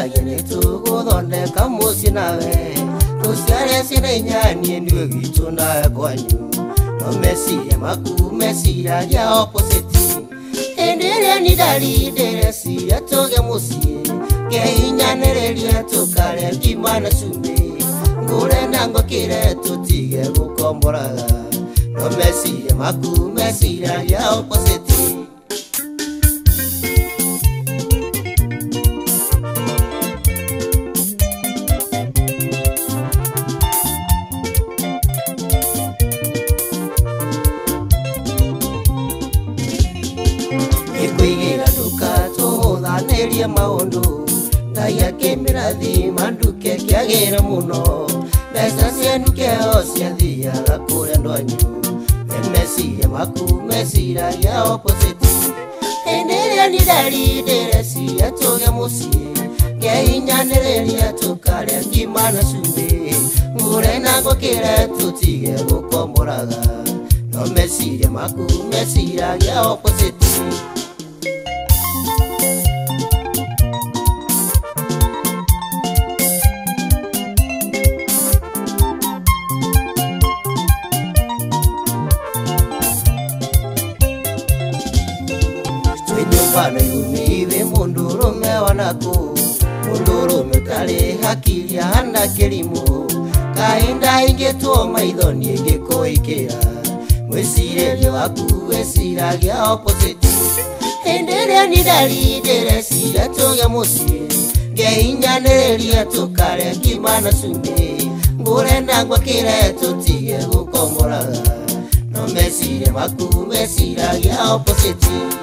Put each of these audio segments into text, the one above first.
gene tu godonde kamusi nawe tusiare sine nyani ndio gitu na kwanyu no mesire maku mesira ya opposite endere ni dali dere si atoge musi ge nyanereria tukare kimana sumbe ngure nango kire tutige gukomboraga no mesire maku mesira ya opposite Neria maondo daya kemirathi manduke kiagera muno desa sianuke osia thia rakure ndwanyu mesire maku mesira ya opposite enderia ni dali deresi atoge musie geinya nereria tukare kimana sumbe ngure nango kire tutige gukomboraga no mesire maku mesira ya opposite Pano yumiwe munduru mewanako munduru mekale hakili handa kelimu kainda ingetuo maidhoni ingeko ikea mwesire waku wesira ya opposite enderea ni dali deresi atoga musi geinya nereria tukare kimana sumbe ngure ndangwa kire tutige gukomboraga no mesire waku mesira ya opposite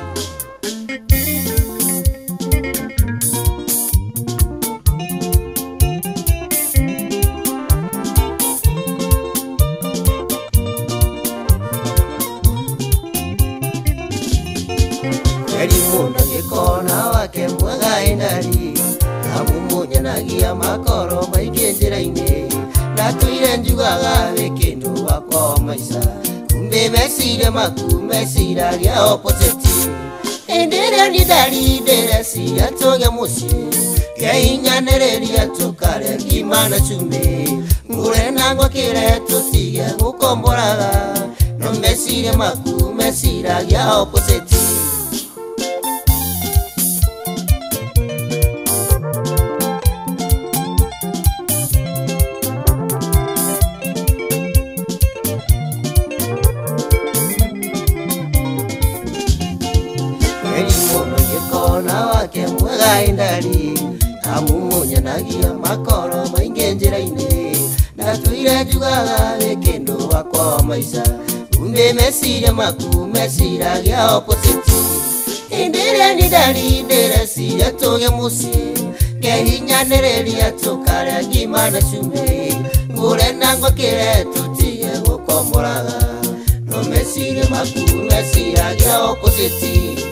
Muno gikona wake mwega indari amumunya nagia makoro maigenjera-ini natuire njugaga wikindu wakwa maisa kumbe mesire maku mesira ya opposite enderea ni dali deresi atoge musi geinya nereria tukare kimana chumbe ngure nango kire tutige gukomboraga no mesire maku mesira ya opposite na wake mwega indari amumunya nagia makoro maingenjera-ini natuire njugaga wikindu wakwa maisa kumbe mesire maku mesira ya opposite enderea ni dali deresi atoge musi gehinya nereria tukare kimana sumbe ngure nango kire tutige gukomboraga no mesire maku mesira ya opposite